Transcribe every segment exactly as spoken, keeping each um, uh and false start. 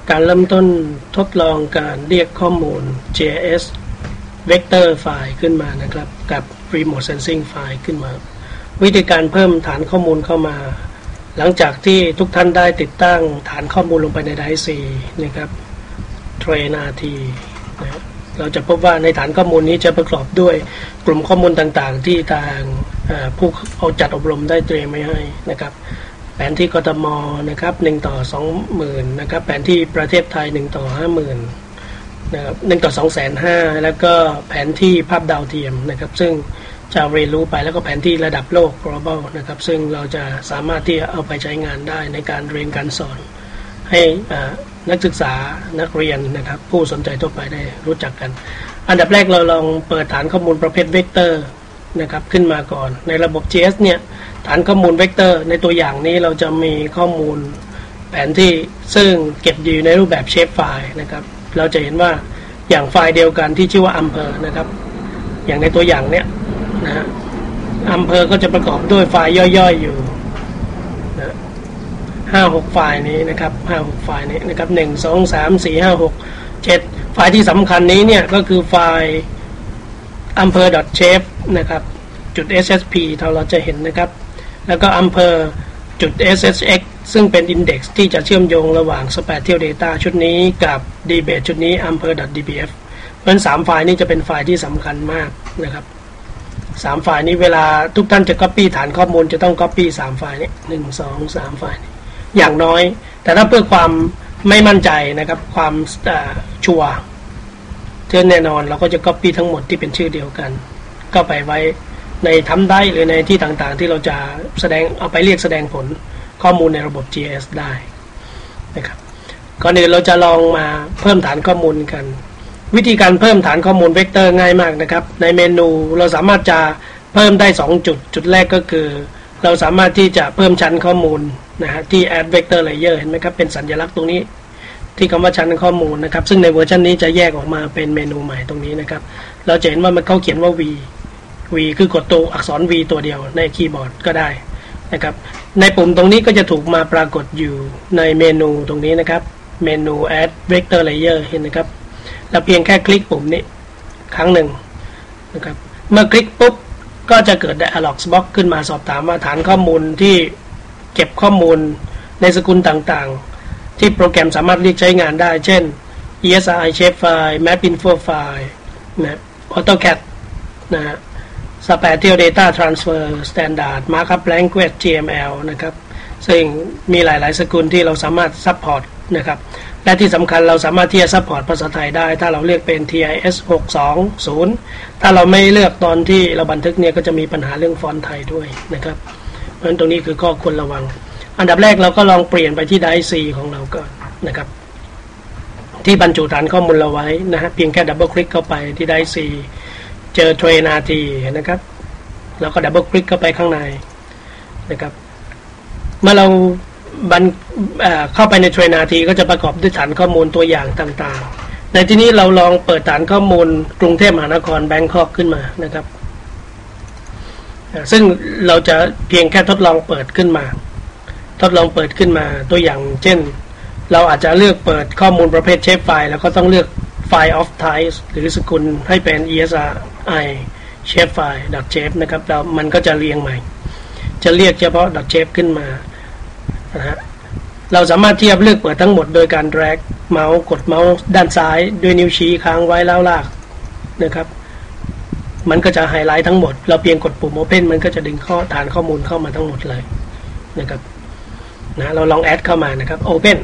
การเริ่มต้นทดลองการเรียกข้อมูล เจ เอส Vector ไฟล์ขึ้นมานะครับกับ Remote Sensing ไฟล์ขึ้นมาวิธีการเพิ่มฐานข้อมูลเข้ามาหลังจากที่ทุกท่านได้ติดตั้งฐานข้อมูลลงไปใน ไดรฟ์ ซี นะครับ Train อาร์ ที นะเราจะพบว่าในฐานข้อมูลนี้จะประกอบด้วยกลุ่มข้อมูลต่างๆที่ทางผู้เอาจัดอบรมได้เตรียมไว้ให้นะครับแผนที่กทมนะครับหนึ่งต่อสองหมื่นนะครับแผนที่ประเทศไทยหนึ่งต่อห้าหมื่นนะครับหนึ่งต่อสองแสนห้าแล้วก็แผนที่ภาพดาวเทียมนะครับซึ่งจะเรียนรู้ไปแล้วก็แผนที่ระดับโลก global นะครับซึ่งเราจะสามารถที่จะเอาไปใช้งานได้ในการเรียนการสอนให้นักศึกษานักเรียนนะครับผู้สนใจทั่วไปได้รู้จักกันอันดับแรกเราลองเปิดฐานข้อมูลประเภทเวกเตอร์นะครับขึ้นมาก่อนในระบบ จี เอส เนี่ยฐานข้อมูลเวกเตอร์ในตัวอย่างนี้เราจะมีข้อมูลแผนที่ซึ่งเก็บอยู่ในรูปแบบเชฟไฟล์นะครับเราจะเห็นว่าอย่างไฟล์เดียวกันที่ชื่อว่าอำเภอนะครับอย่างในตัวอย่างเนี้ยนะฮะอำเภอก็จะประกอบด้วยไฟล์ย่อยๆอยู่นะห้าหกไฟล์นี้นะครับห้าหกไฟล์นี้นะครับหนึ่งสองสามสี่ห้าหกเจ็ดไฟล์ที่สำคัญนี้เนี่ยก็คือไฟล์อำเภอ .chef นะครับจุด เอส เอส พี เท่าเราจะเห็นนะครับแล้วก็อำเภอจุด เอส เอส เอ็กซ์ ซึ่งเป็น index ที่จะเชื่อมโยงระหว่าง spatial data ชุดนี้กับ dbase ชุดนี้อำเภอ .dbf เพราะฉะนั้นสามไฟล์นี้จะเป็นไฟล์ที่สำคัญมากนะครับสามไฟล์นี้เวลาทุกท่านจะ copy ฐานข้อมูลจะต้อง copy สามไฟล์นี้หนึ่ง สอง สามไฟล์นี้อย่างน้อยแต่ถ้าเพื่อความไม่มั่นใจนะครับความชัวร์เท่าแน่นอนเราก็จะ copy ทั้งหมดที่เป็นชื่อเดียวกันก็ไปไว้ในทำได้หรือในที่ต่างๆที่เราจะแสดงเอาไปเรียกแสดงผลข้อมูลในระบบ จี เอส ได้นะครับก่อนอื่นเราจะลองมาเพิ่มฐานข้อมูลกันวิธีการเพิ่มฐานข้อมูลเวกเตอร์ง่ายมากนะครับในเมนูเราสามารถจะเพิ่มได้สองจุดจุดแรกก็คือเราสามารถที่จะเพิ่มชั้นข้อมูลนะฮะที่ add vector layer เห็นไหมครับเป็นสัญลักษณ์ตรงนี้ที่คำว่าชั้นข้อมูลนะครับซึ่งในเวอร์ชันนี้จะแยกออกมาเป็นเมนูใหม่ตรงนี้นะครับเราจะเห็นว่ามันเขาเขียนว่า V V คือกดตัวอักษร V ตัวเดียวในคีย์บอร์ดก็ได้นะครับในปุ่มตรงนี้ก็จะถูกมาปรากฏอยู่ในเมนูตรงนี้นะครับเมนู add vector layer เห็นนะครับเราเพียงแค่คลิกปุ่มนี้ครั้งหนึ่งนะครับเมื่อคลิกปุ๊บก็จะเกิด dialog box ขึ้นมาสอบถามว่าฐานข้อมูลที่เก็บข้อมูลในสกุลต่างๆที่โปรแกรมสามารถเรียกใช้งานได้เช่น อี เอส อาร์ Shapefile Mapinfo File นะ AutoCAD นะฮะ Spatial Data Transfer Standard Markup Language จี เอ็ม แอล นะครับซึ่งมีหลายๆสกุลที่เราสามารถซัพพอร์ตนะครับและที่สำคัญเราสามารถที่จะซัพพอร์ตภาษาไทยได้ถ้าเราเลือกเป็น ที ไอ เอส หกสองศูนย์ถ้าเราไม่เลือกตอนที่เราบันทึกเนี่ยก็จะมีปัญหาเรื่องฟอนต์ไทยด้วยนะครับเพราะฉะนั้นตรงนี้คือข้อควรระวังอันดับแรกเราก็ลองเปลี่ยนไปที่ ไดรฟ์ ซี ของเราก่อนนะครับที่บรรจุฐานข้อมูลเราไว้นะฮะเพียงแค่ดับเบิลคลิกเข้าไปที่ ไดรฟ์ ซี เจอ Train อาร์ ที นะครับแล้วก็ดับเบิลคลิกเข้าไปข้างในนะครับเมื่อเราบันเข้าไปใน Train อาร์ ที ก็จะประกอบด้วยฐานข้อมูลตัวอย่างต่างๆในที่นี้เราลองเปิดฐานข้อมูลกรุงเทพมหานครแบงคอกขึ้นมานะครับซึ่งเราจะเพียงแค่ทดลองเปิดขึ้นมาทดลองเปิดขึ้นมาตัวอย่างเช่นเราอาจจะเลือกเปิดข้อมูลประเภทเชฟไฟล์แล้วก็ต้องเลือกไฟล์ of type หรือสกุลให้เป็น อี เอส อาร์ ไอ shapefile .chef นะครับแล้วมันก็จะเรียงใหม่จะเรียกเฉพาะ .chef ขึ้นมานะฮะเราสามารถที่จะเลือกเปิดทั้งหมดโดยการ drag เมาส์กดเมาส์ด้านซ้ายด้วยนิ้วชี้ค้างไว้แล้วลากนะครับมันก็จะไฮไลท์ทั้งหมดเราเพียงกดปุ่ม open มันก็จะดึงข้อฐานข้อมูลเข้ามาทั้งหมดเลยนะครับนะเราลองแอดเข้ามานะครับ open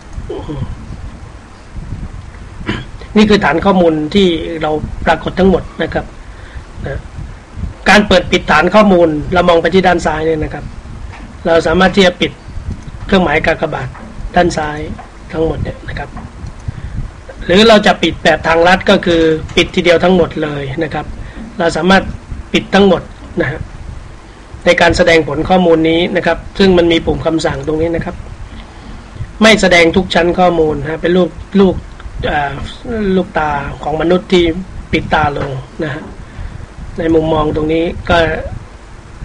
นี่คือฐานข้อมูลที่เราปรากฏทั้งหมดนะครับนะการเปิดปิดฐานข้อมูลเรามองไปที่ด้านซ้ายเนี่ยนะครับเราสามารถที่จะปิดเครื่องหมายกากบาทด้านซ้ายทั้งหมดเนี่ยนะครับหรือเราจะปิดแบบทางลัดก็คือปิดทีเดียวทั้งหมดเลยนะครับเราสามารถปิดทั้งหมดนะฮะในการแสดงผลข้อมูลนี้นะครับซึ่งมันมีปุ่มคำสั่งตรงนี้นะครับไม่แสดงทุกชั้นข้อมูลฮะเป็นรูปลูกลูกตาของมนุษย์ที่ปิดตาลงนะฮะในมุมมองตรงนี้ก็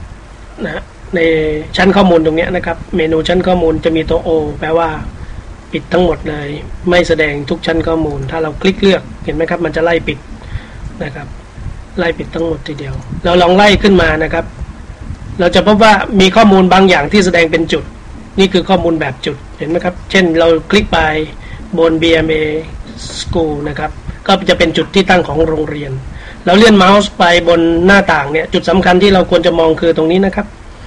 นะในชั้นข้อมูลตรงนี้นะครับเมนูชั้นข้อมูลจะมีตัว O แปลว่าปิดทั้งหมดเลยไม่แสดงทุกชั้นข้อมูลถ้าเราคลิกเลือกเห็นไหมครับมันจะไล่ปิดนะครับไล่ปิดทั้งหมดทีเดียวเราลองไล่ขึ้นมานะครับเราจะพบว่ามีข้อมูลบางอย่างที่แสดงเป็นจุดนี่คือข้อมูลแบบจุดเห็นไหมครับเช่นเราคลิกไปบน บี เอ็ม เอ School นะครับก็จะเป็นจุดที่ตั้งของโรงเรียนเราเลื่อนเมาส์ไปบนหน้าต่างเนี่ยจุดสำคัญที่เราควรจะมองคือตรงนี้นะครับ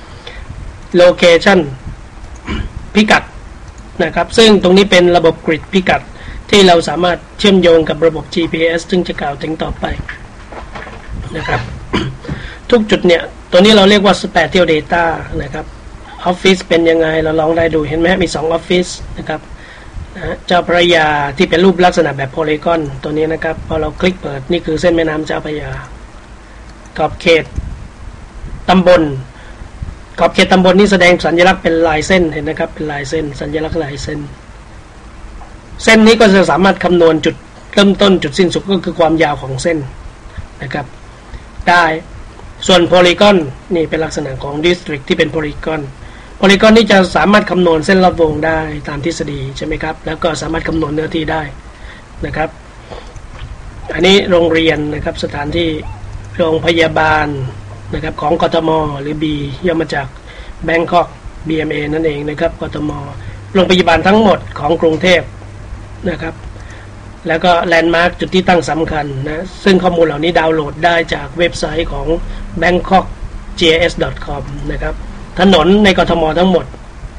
location พิกัดนะครับซึ่งตรงนี้เป็นระบบกริดพิกัดที่เราสามารถเชื่อมโยงกับระบบ จี พี เอส ซึ่งจะกล่าวถึงต่อไปนะครับ ทุกจุดเนี่ยตัวนี้เราเรียกว่า Spatial Data นะครับออฟฟิศเป็นยังไงเราลองได้ดูเห็นไหมมีสองออฟฟิศนะครับนะเจ้าพระยาที่เป็นรูปลักษณะแบบโพลีกอนตัวนี้นะครับพอเราคลิกเปิดนี่คือเส้นแม่น้ำเจ้าพระยาขอบเขตตำบลขอบเขตตำบลนี่แสดงสัญลักษณ์เป็นลายเส้นเห็นนะครับเป็นลายเส้นสัญลักษณ์ลายเส้นเส้นนี้ก็จะสามารถคำนวณจุดเริ่มต้นจุดสิ้นสุดก็คือความยาวของเส้นนะครับได้ส่วนโพลีกอนนี่เป็นลักษณะของดิสตริกที่เป็นโพลีกอนโพลีกอนนี่จะสามารถคำนวณเส้นรอบวงได้ตามทฤษฎีใช่ไหมครับแล้วก็สามารถคำนวณเนื้อที่ได้นะครับอันนี้โรงเรียนนะครับสถานที่โรงพยาบาลนะครับของกทมหรือ B ย่อมาจาก Bangkok บี เอ็ม เอ นั่นเองนะครับกทมโรงพยาบาลทั้งหมดของกรุงเทพนะครับแล้วก็แลนด์มาร์คจุดที่ตั้งสำคัญนะซึ่งข้อมูลเหล่านี้ดาวน์โหลดได้จากเว็บไซต์ของ แบงค็อก จี เอส ดอท คอม นะครับถนนในกทมทั้งหมด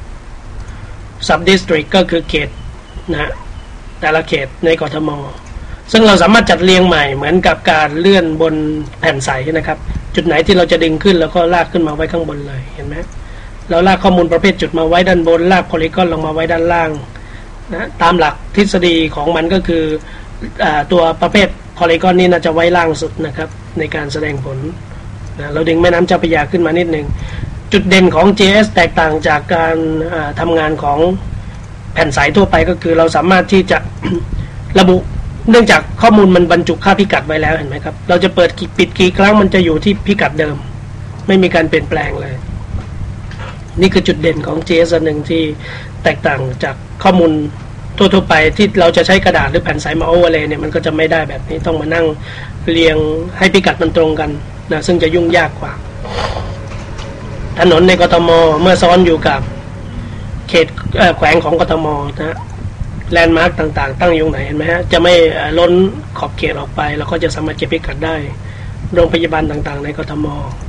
Sub District ก็คือเขตนะแต่ละเขตในกทมซึ่งเราสามารถจัดเรียงใหม่เหมือนกับการเลื่อนบนแผ่นใสนะครับจุดไหนที่เราจะดึงขึ้นแล้วก็ลากขึ้นมาไว้ข้างบนเลยเห็นไหมเราลากข้อมูลประเภทจุดมาไว้ด้านบนลากโพลีกอนลงมาไว้ด้านล่างนะตามหลักทฤษฎีของมันก็คืออตัวประเภทโพลีกอนนี่น่าจะไว้ล่างสุดนะครับในการแสดงผลนะเราดึงแม่น้ำเจ้าพระยาขึ้นมานิดหนึ่งจุดเด่นของ จี เอส แตกต่างจากการทำงานของแผ่นใสทั่วไปก็คือเราสามารถที่จะ ระบุเนื่องจากข้อมูลมันบรรจุค่าพิกัดไว้แล้วเห็นไหมครับเราจะเปิดปิดกี่ครั้งมันจะอยู่ที่พิกัดเดิมไม่มีการเปลี่ยนแปลงเลยนี่คือจุดเด่นของ จี เอส อันหนึ่งที่แตกต่างจากข้อมูลทั่วๆไปที่เราจะใช้กระดาษหรือแผ่นใสมาโอเวอร์เลย์เนี่ยมันก็จะไม่ได้แบบนี้ต้องมานั่งเรียงให้พิกัดมันตรงกันนะซึ่งจะยุ่งยากกว่าถนนในกทมเมื่อซ้อนอยู่กับเขตแขวงของกทมนะแลนด์มาร์กต่างๆตั้งอยู่ไหนเห็นไหมฮะจะไม่ล้นขอบเขตออกไปแล้วก็จะสามารถเก็บพิกัดได้โรงพยาบาลต่างๆในกทม